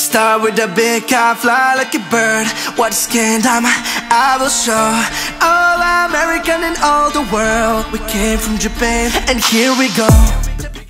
Start with a big car, fly like a bird. What skin time I will show all American in all the world. We came from Japan and here we go.